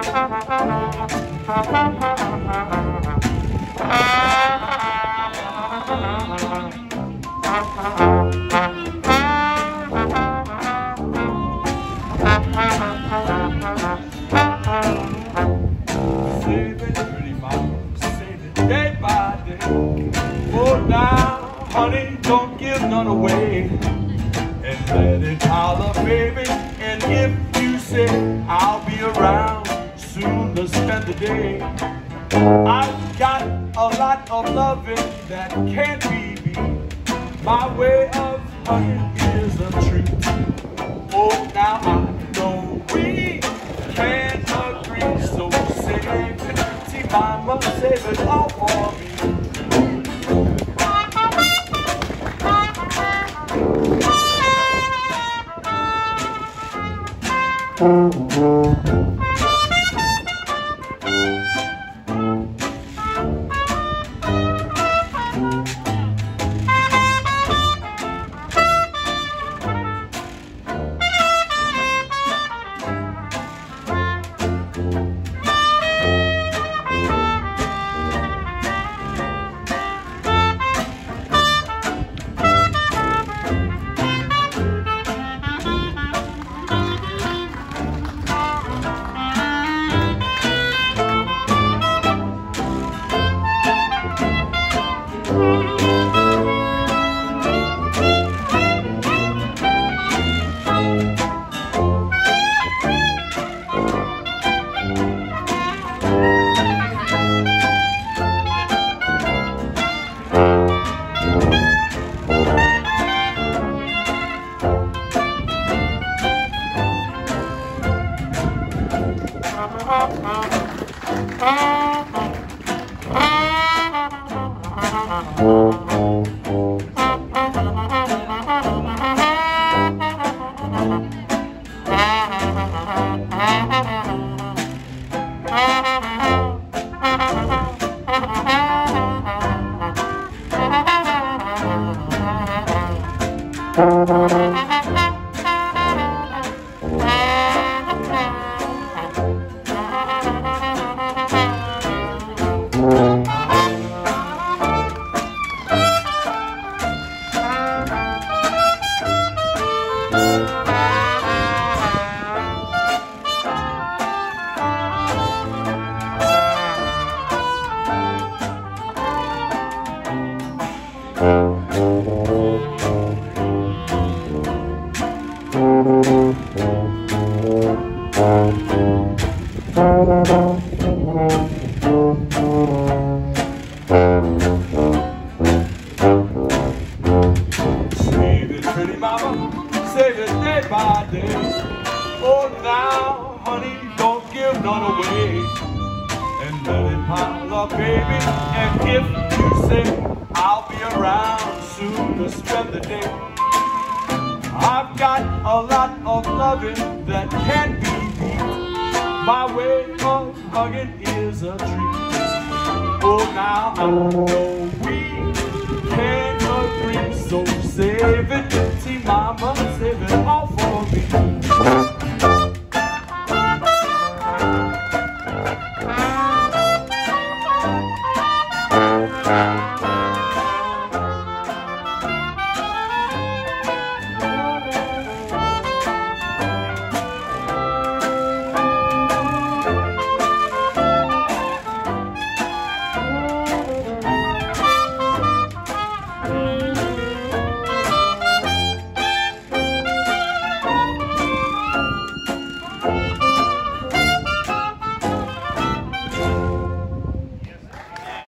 Save it, pretty mama, save it day by day. Oh, now, honey, don't give none away. And let it holler, baby. And if you say I'll be around soon to spend the day, I've got a lot of loving that can't be beat. My way of hugging is a treat. Oh, now I know we can't agree, so save it, see mama, save it all for me. Save it, pretty mama, save it day by day. Oh, now, honey, don't give none away. And let it pile up, baby. And if you say I'll be around soon to spend the day, I've got a lot of loving that can't be beat. My way of hugging is a treat. Oh, now I know we can't agree, so save it, see mama.